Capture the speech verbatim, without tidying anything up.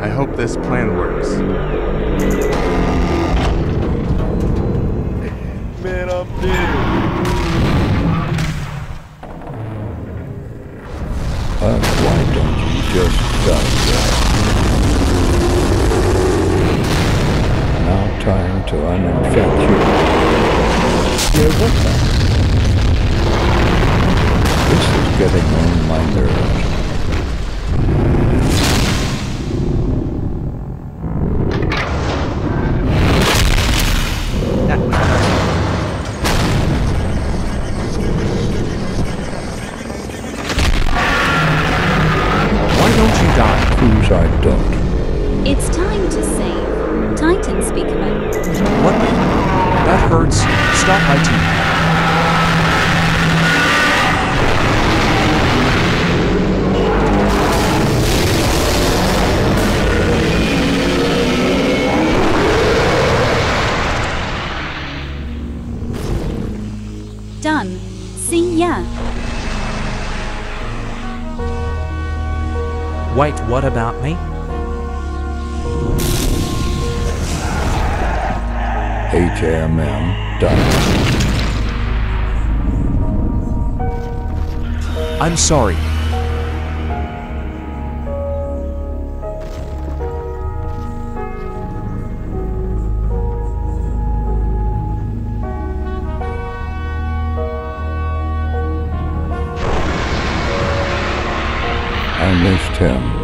I hope this plan works. Man, I'm dead. Uh, why don't you just die there? Now time to uninfect you. Yeah, what the? This is getting on my nerves. I don't. It's time to save. Titan Speakerman. What the? That hurts. Stop fighting. Done. See ya. Wait, what about me? H M M done. I'm sorry. I missed him.